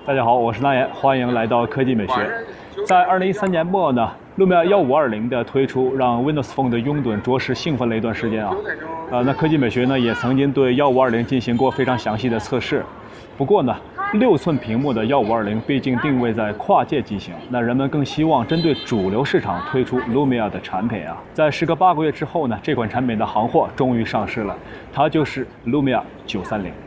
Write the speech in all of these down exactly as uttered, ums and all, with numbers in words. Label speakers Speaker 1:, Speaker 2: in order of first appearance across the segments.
Speaker 1: 大家好，我是那言，欢迎来到科技美学。在二零一三年末呢，路米亚幺五二零的推出，让 Windows Phone 的拥趸着实兴奋了一段时间啊。呃，那科技美学呢也曾经对幺五二零进行过非常详细的测试。不过呢，六寸屏幕的幺五二零毕竟定位在跨界机型，那人们更希望针对主流市场推出 Lumia 的产品啊。在时隔八个月之后呢，这款产品的行货终于上市了，它就是 Lumia 九三零。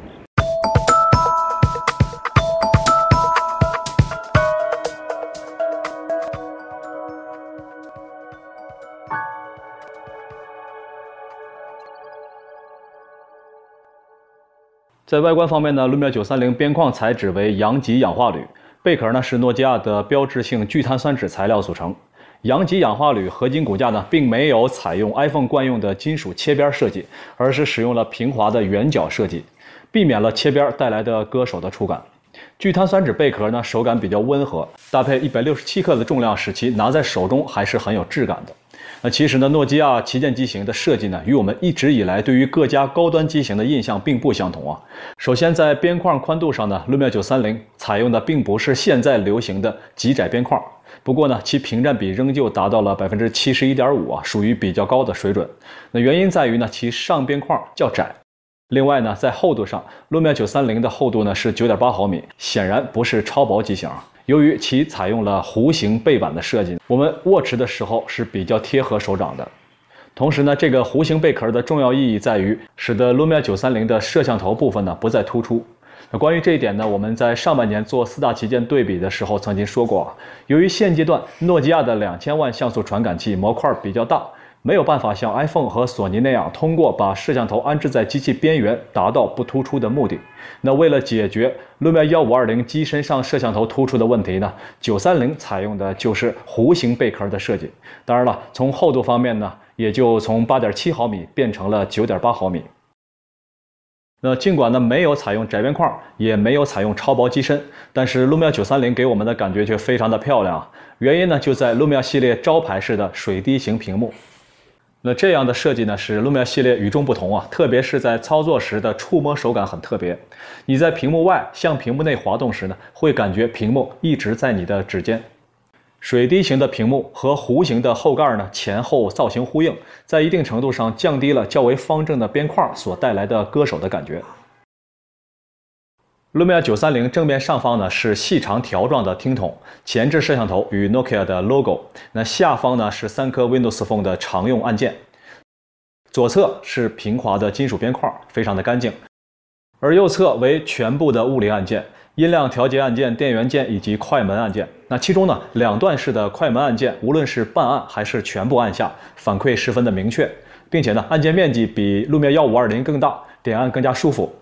Speaker 1: 在外观方面呢 ，Lumia 九三零边框材质为阳极氧化铝，贝壳呢是诺基亚的标志性聚碳酸酯材料组成。阳极氧化铝合金骨架呢，并没有采用 iPhone 惯用的金属切边设计，而是使用了平滑的圆角设计，避免了切边带来的割手的触感。聚碳酸酯贝壳呢，手感比较温和，搭配一百六十七克的重量，使其拿在手中还是很有质感的。那其实呢，诺基亚旗舰机型的设计呢，与我们一直以来对于各家高端机型的印象并不相同啊。首先，在边框宽度上呢 ，Lumia 九三零采用的并不是现在流行的极窄边框，不过呢，其屏占比仍旧达到了百分之七十一点五啊，属于比较高的水准。那原因在于呢，其上边框较窄。另外呢，在厚度上 ，Lumia 九三零的厚度呢是 九点八毫米，显然不是超薄机型。由于其采用了弧形背板的设计，我们握持的时候是比较贴合手掌的。同时呢，这个弧形贝壳的重要意义在于，使得 Lumia 九三零的摄像头部分呢不再突出。那关于这一点呢，我们在上半年做四大旗舰对比的时候曾经说过，由于现阶段诺基亚的两千万像素传感器模块比较大，没有办法像 iPhone 和索尼那样通过把摄像头安置在机器边缘达到不突出的目的。那为了解决 Lumia 幺五二零机身上摄像头突出的问题呢，九三零采用的就是弧形贝壳的设计。当然了，从厚度方面呢，也就从 八点七毫米变成了 九点八毫米。那尽管呢没有采用窄边框，也没有采用超薄机身，但是 Lumia 九三零给我们的感觉却非常的漂亮啊。原因呢就在 Lumia 系列招牌式的水滴形屏幕。那这样的设计呢，使 Lumia 系列与众不同啊，特别是在操作时的触摸手感很特别。你在屏幕外向屏幕内滑动时呢，会感觉屏幕一直在你的指尖。水滴形的屏幕和弧形的后盖呢，前后造型呼应，在一定程度上降低了较为方正的边框所带来的割手的感觉。Lumia 九三零正面上方呢是细长条状的听筒，前置摄像头与 Nokia 的 logo。那下方呢是三颗 Windows Phone 的常用按键。左侧是平滑的金属边框，非常的干净。而右侧为全部的物理按键，音量调节按键、电源键以及快门按键。那其中呢，两段式的快门按键，无论是半按还是全部按下，反馈十分的明确，并且呢，按键面积比 Lumia 幺五二零更大，点按更加舒服。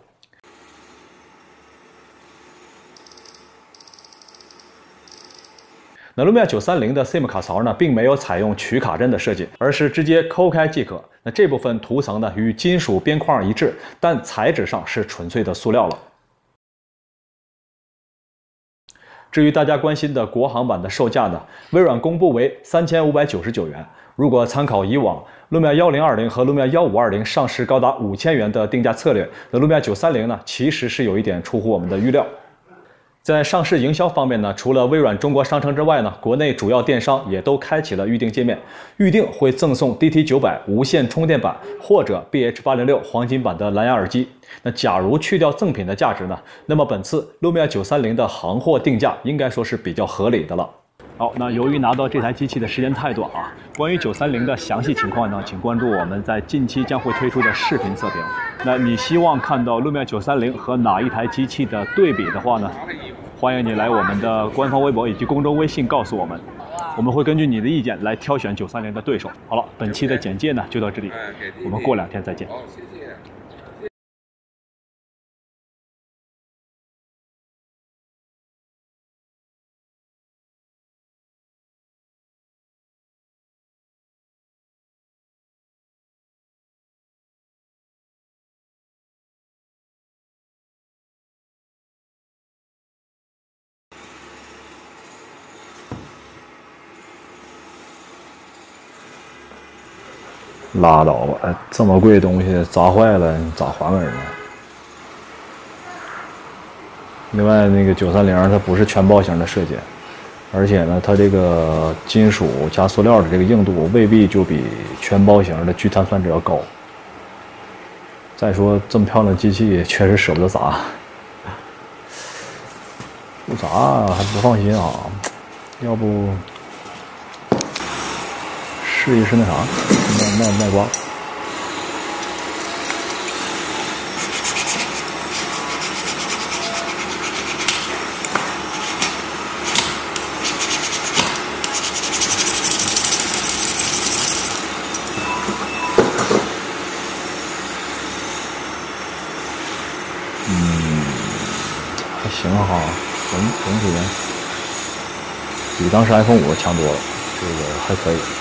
Speaker 1: 那 Lumia 九三零的 SIM 卡槽呢，并没有采用取卡针的设计，而是直接抠开即可。那这部分涂层呢，与金属边框一致，但材质上是纯粹的塑料了。至于大家关心的国行版的售价呢，微软公布为三千五百九十九元。如果参考以往 Lumia 一零二零和 Lumia 一五二零上市高达五千元的定价策略，那 Lumia 九三零呢，其实是有一点出乎我们的预料。在上市营销方面呢，除了微软中国商城之外呢，国内主要电商也都开启了预订界面，预订会赠送 D T 九百 无线充电板或者 B H 八零六 黄金版的蓝牙耳机。那假如去掉赠品的价值呢，那么本次 Lumia 九三零的行货定价应该说是比较合理的了。好，那由于拿到这台机器的时间太短啊，关于九三零的详细情况呢，请关注我们在近期将会推出的视频测评。那你希望看到 Lumia 九三零和哪一台机器的对比的话呢，欢迎你来我们的官方微博以及公众微信告诉我们，我们会根据你的意见来挑选九三零的对手。好了，本期的简介呢就到这里，我们过两天再见。好，谢谢。拉倒吧！哎，这么贵的东西砸坏了，你咋还给人呢？ 另外，那个九三零它不是全包型的设计，而且呢，它这个金属加塑料的这个硬度未必就比全包型的聚碳酸酯要高。再说这么漂亮的机器，确实舍不得砸，不砸还不放心啊，要不试一试那啥，卖卖卖瓜。嗯，还行哈，整整体比当时 iPhone 五强多了，这个还可以。